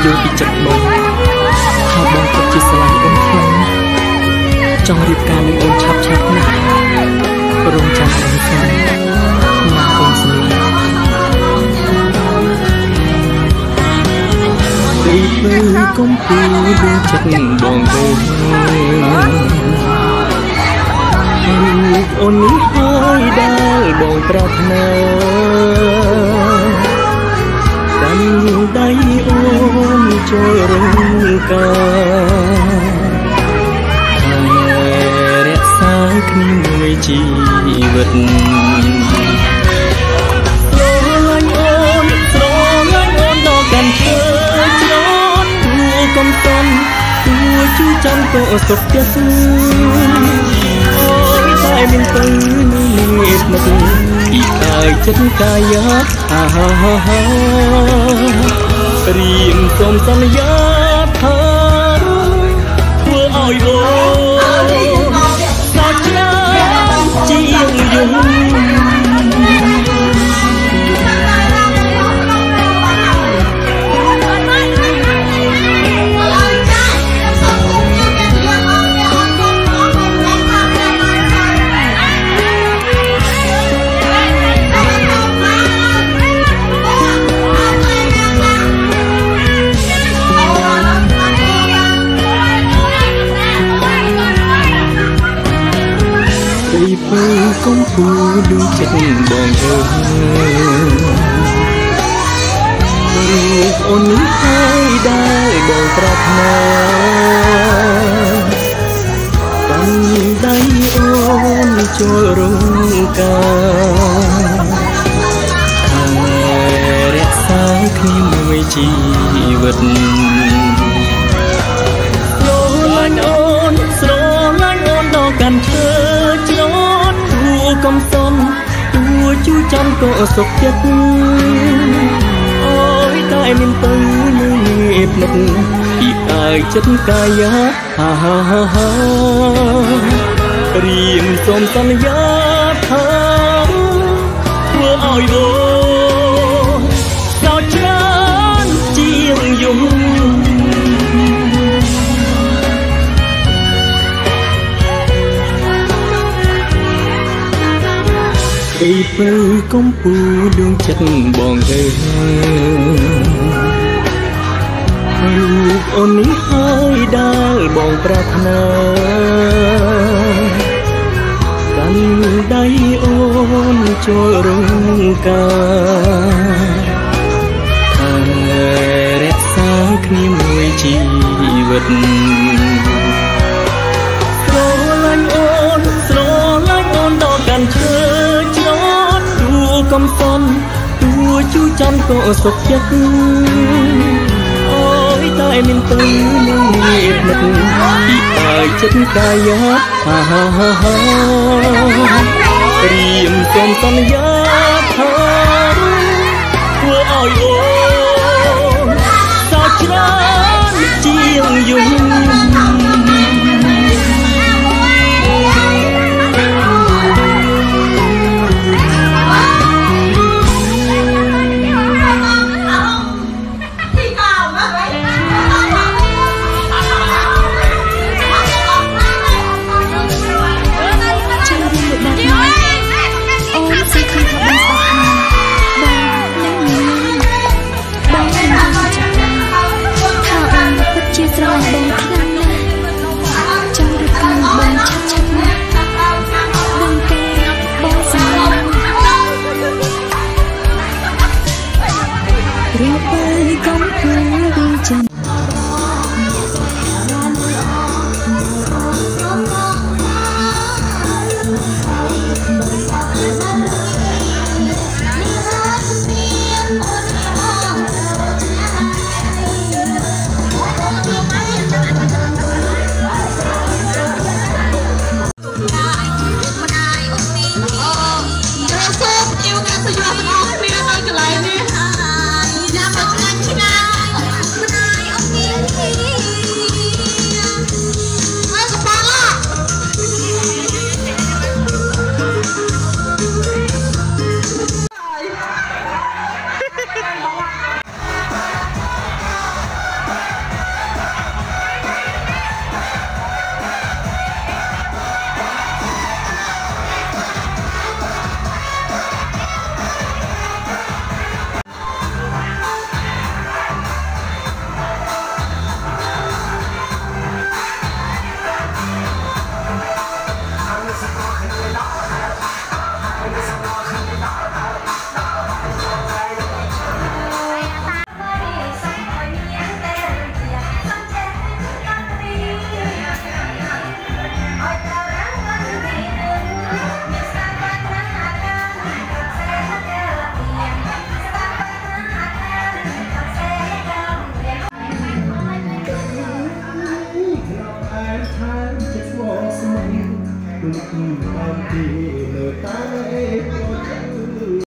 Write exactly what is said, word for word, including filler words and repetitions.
យល់ពីចិត្តបងថាបងពិតជាស្រឡាញ់អូនខ្លាំងចង់រៀបការនឹងអូនឆាប់ឆាប់ណាស់រងចាំអូនសិនណាអូនសម្លាញ់ពីពេលកុំពូដួងចិត្តបងទៅអូននេះហើយដែលបងប្រាថ្នាកាន់ដៃអូនចូលរំការក្សាគ្នាមួយជីវិតស្រឡាញ់អូនស្រឡាញ់អូនដល់កាន់ឈើច្រត់គួរកំសំគួរជួយចាំក៏សុខចិត្តតែមានទៅនេះមកពីកាយចិត្តកាយាអាហាហារៀមសូមសន្យាថាធ្វើឲ្យអូនសាច់ជ្រាបជាងយំពេលកុំពូដួងចិត្តបងទៅរូបអូននេះហើយដែលបងប្រាថ្នាកាន់ដៃអូនចូលរងការក្សាគ្នាមួយជីវិតស្រឡាញ់អូនស្រឡាញ់អូនដល់កាន់ឈើកំសំទួជួយចាំក៏សុខចិត្តអូយតែមានទៅនេះភ្នែកពីអាយចិត្តកាយាហាហាហារៀមសូមសន្យាថាធ្វើឲ្យអូនសោកច្រើនជាងយំពីពេលកុំពូដួងចិត្តបងទៅរូបអូននេះហើយដែលបងប្រាថ្នាកាន់ដៃអូនចូលរងការក្សាគ្នាមួយជីវិតស្រឡាញ់អូនស្រឡាញ់អូនដល់កាន់ឈើកំសំទួជួយចាំក៏សុខចិត្តអូយតែមានទៅនេះភ្នែកពីអាយចិត្តកាយាហាហាហារៀមសូមសន្យា